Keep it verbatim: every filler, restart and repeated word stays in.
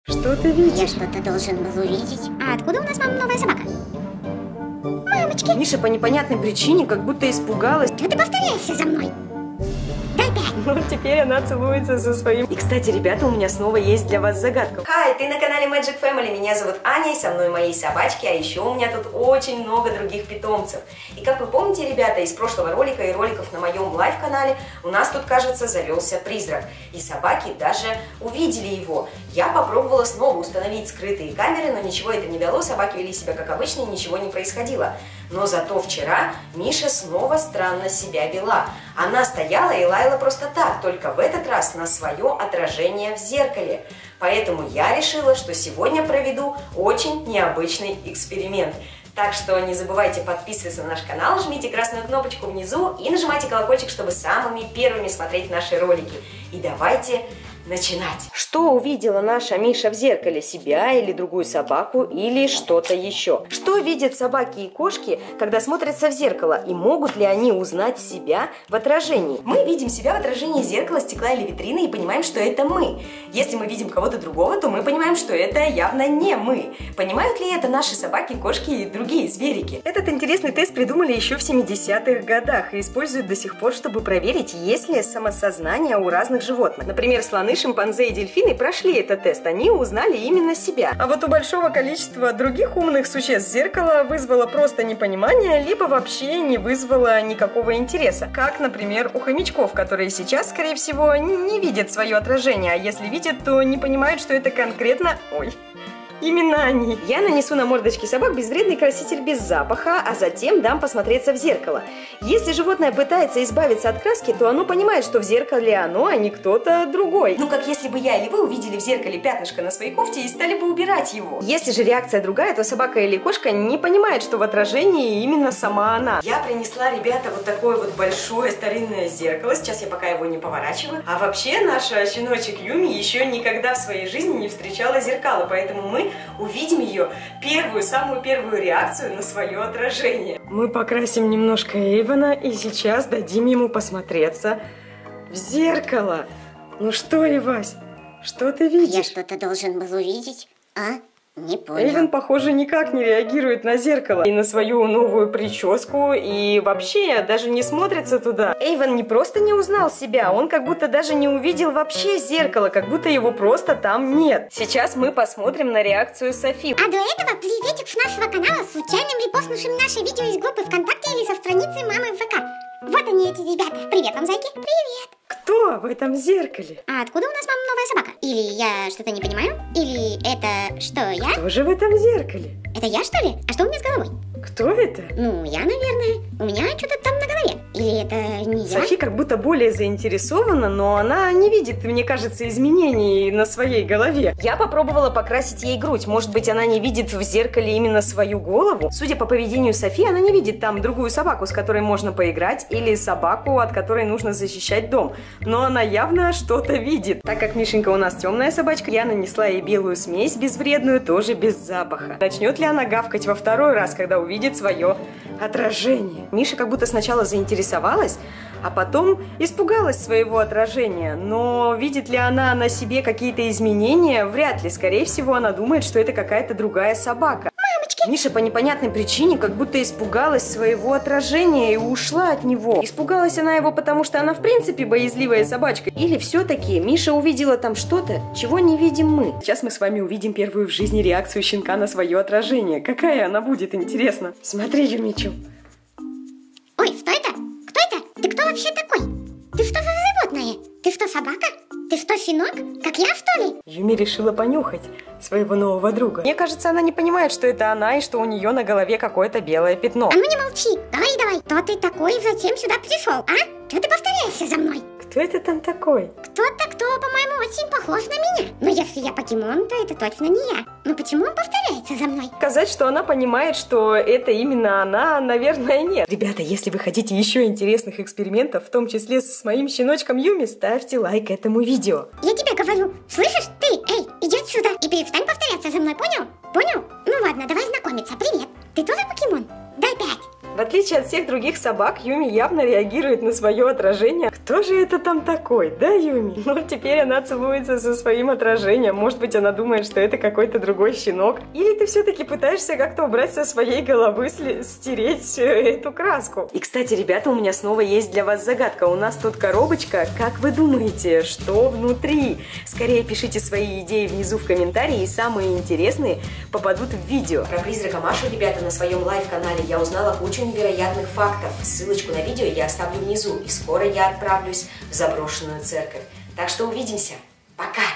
Что ты видишь? Я что-то должен был увидеть. А откуда у нас, мама, новая собака? Мамочки! Миша по непонятной причине как будто испугалась. Чего ты повторяешься за мной? Дай пять. Ну, теперь она целуется со своим. И, кстати, ребята, у меня снова есть для вас загадка. Хай, ты на канале Magic Family. Меня зовут Аня, и со мной мои собачки, а еще у меня тут очень много других питомцев. И как вы помните, ребята, из прошлого ролика и роликов на моем лайв-канале у нас тут, кажется, завелся призрак. И собаки даже увидели его. Я попробовала снова установить скрытые камеры, но ничего это не дало. Собаки вели себя как обычно, и ничего не происходило. Но зато вчера Миша снова странно себя вела. Она стояла и лаяла просто так, только в этот раз на свое отражение в зеркале. Поэтому я решила, что сегодня проведу очень необычный эксперимент. Так что не забывайте подписываться на наш канал, жмите красную кнопочку внизу и нажимайте колокольчик, чтобы самыми первыми смотреть наши ролики. И давайте начинать. Что увидела наша Миша в зеркале? Себя или другую собаку, или что-то еще? Что видят собаки и кошки, когда смотрятся в зеркало? И могут ли они узнать себя в отражении? Мы видим себя в отражении зеркала, стекла или витрины и понимаем, что это мы. Если мы видим кого-то другого, то мы понимаем, что это явно не мы. Понимают ли это наши собаки, кошки и другие зверики? Этот интересный тест придумали еще в семидесятых годах и используют до сих пор, чтобы проверить, есть ли самосознание у разных животных. Например, слоны, шимпанзе и дельфины прошли этот тест, они узнали именно себя. А вот у большого количества других умных существ зеркало вызвало просто непонимание, либо вообще не вызвало никакого интереса. Как, например, у хомячков, которые сейчас, скорее всего, не видят свое отражение, а если видят, то не понимают, что это конкретно... Ой... Именно они. Я нанесу на мордочки собак безвредный краситель без запаха, а затем дам посмотреться в зеркало. Если животное пытается избавиться от краски, то оно понимает, что в зеркале оно, а не кто-то другой. Ну, как если бы я или вы увидели в зеркале пятнышко на своей кофте и стали бы убирать его. Если же реакция другая, то собака или кошка не понимает, что в отражении именно сама она. Я принесла, ребята, вот такое вот большое старинное зеркало. Сейчас я пока его не поворачиваю. А вообще, наша щеночек Юми еще никогда в своей жизни не встречала зеркало, поэтому мы увидим ее первую, самую первую реакцию на свое отражение. Мы покрасим немножко Эйвена и сейчас дадим ему посмотреться в зеркало. Ну что, Ивась, что ты видишь? Я что-то должен был увидеть, а? Не понял. Эйвен, похоже, никак не реагирует на зеркало и на свою новую прическу, и вообще даже не смотрится туда. Эйвен не просто не узнал себя, он как будто даже не увидел вообще зеркало, как будто его просто там нет. Сейчас мы посмотрим на реакцию Софи. А до этого приветик с нашего канала, случайным репостнувшим наше видео из группы ВКонтакте или со страницы мамы в ВК. Вот они, эти ребята. Привет вам, зайки. Привет. Кто в этом зеркале? А откуда у нас, мама, новая собака? Или я что-то не понимаю? Или это что, я? Кто же в этом зеркале? Это я, что ли? А что у меня с головой? Кто это? Ну, я, наверное. У меня что-то там на голове. Или это не я? Софи как будто более заинтересована, но она не видит, мне кажется, изменений на своей голове. Я попробовала покрасить ей грудь. Может быть, она не видит в зеркале именно свою голову? Судя по поведению Софи, она не видит там другую собаку, с которой можно поиграть, или собаку, от которой нужно защищать дом. Но она явно что-то видит. Так как Мишенька у нас темная собачка, я нанесла ей белую смесь безвредную, тоже без запаха. Начнет ли она гавкать во второй раз, когда увидит свое отражение? Миша как будто сначала заинтересовалась, а потом испугалась своего отражения. Но видит ли она на себе какие-то изменения? Вряд ли. Скорее всего, она думает, что это какая-то другая собака. Мамочки! Миша по непонятной причине как будто испугалась своего отражения и ушла от него. Испугалась она его, потому что она в принципе боязливая собачка. Или все-таки Миша увидела там что-то, чего не видим мы. Сейчас мы с вами увидим первую в жизни реакцию щенка на свое отражение. Какая она будет, интересно. Смотри, Юмичу. Ой, что это? Кто это? Ты кто вообще такой? Ты что за животное? Ты что, собака? Ты что, щенок? Как я, что ли? Юми решила понюхать своего нового друга. Мне кажется, она не понимает, что это она и что у нее на голове какое-то белое пятно. А ну не молчи. Давай, давай. Кто ты такой и зачем сюда пришел, а? Чего ты повторяешься за мной? Кто это там такой? Кто-то, кто, по-моему, очень похож на меня. Но если я покемон, то это точно не я. Но почему он повторяется за мной? Сказать, что она понимает, что это именно она, наверное, нет. Ребята, если вы хотите еще интересных экспериментов, в том числе с моим щеночком Юми, ставьте лайк этому видео. Я тебе говорю, слышишь, ты, эй, иди отсюда и перестань повторяться за мной, понял? Понял? Ну ладно, давай знакомиться, привет. Ты тоже покемон? Дай пять. В отличие отличие от всех других собак, Юми явно реагирует на свое отражение. Кто же это там такой, да, Юми? Ну, теперь она целуется со своим отражением. Может быть, она думает, что это какой-то другой щенок. Или ты все-таки пытаешься как-то убрать со своей головы, стереть эту краску. И, кстати, ребята, у меня снова есть для вас загадка. У нас тут коробочка. Как вы думаете, что внутри? Скорее пишите свои идеи внизу в комментарии, и самые интересные попадут в видео. Про призрака Машу, ребята, на своем лайв-канале я узнала кучу невероятных фактов. Ссылочку на видео я оставлю внизу. И скоро я отправлюсь в заброшенную церковь. Так что увидимся. Пока!